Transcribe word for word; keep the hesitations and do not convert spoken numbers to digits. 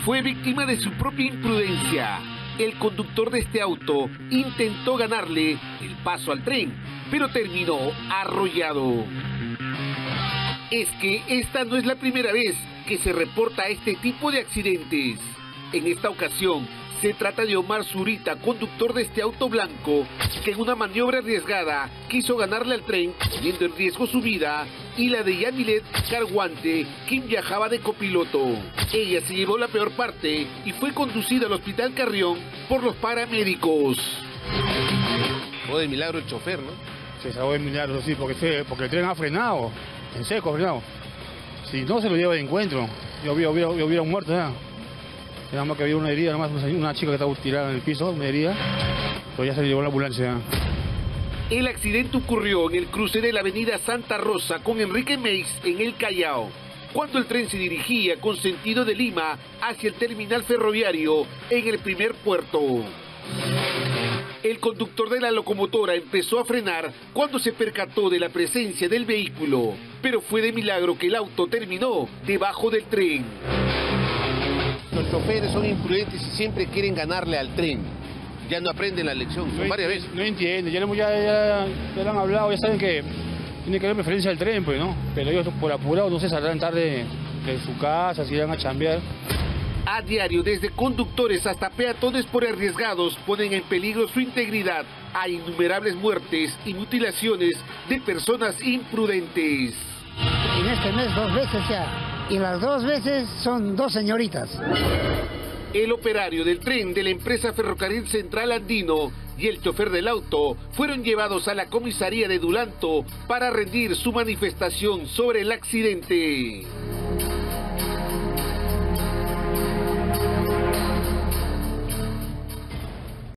fue víctima de su propia imprudencia. El conductor de este auto intentó ganarle el paso al tren, pero terminó arrollado. Es que esta no es la primera vez que se reporta este tipo de accidentes. En esta ocasión, se trata de Omar Zurita, conductor de este auto blanco, que en una maniobra arriesgada quiso ganarle al tren, poniendo en riesgo su vida y la de Yamilet Carguante, quien viajaba de copiloto. Ella se llevó la peor parte y fue conducida al Hospital Carrión por los paramédicos. Fue de milagro el chofer, ¿no? Se salvó de milagro, sí, porque, se, porque el tren ha frenado, en seco ha frenado. Si no se lo lleva de encuentro, yo hubiera, hubiera, yo hubiera muerto ya. Nada más que había una herida, nada más una chica que estaba tirada en el piso, una herida, pero ya se le llevó la ambulancia. El accidente ocurrió en el cruce de la avenida Santa Rosa con Enrique Meis en el Callao, cuando el tren se dirigía con sentido de Lima hacia el terminal ferroviario en el primer puerto. El conductor de la locomotora empezó a frenar cuando se percató de la presencia del vehículo, pero fue de milagro que el auto terminó debajo del tren. Los choferes son imprudentes y siempre quieren ganarle al tren. Ya no aprenden la lección, son no varias veces. No entienden, ya, ya, ya, ya lo han hablado, ya saben que tiene que haber preferencia al tren, pues, ¿no? Pero ellos por apurado no se saldrán tarde de su casa, si van a chambear. A diario, desde conductores hasta peatones por arriesgados, ponen en peligro su integridad. Hay innumerables muertes y mutilaciones de personas imprudentes. En este mes dos veces ya. Y las dos veces son dos señoritas. El operario del tren de la empresa Ferrocarril Central Andino y el chofer del auto fueron llevados a la comisaría de Dulanto para rendir su manifestación sobre el accidente.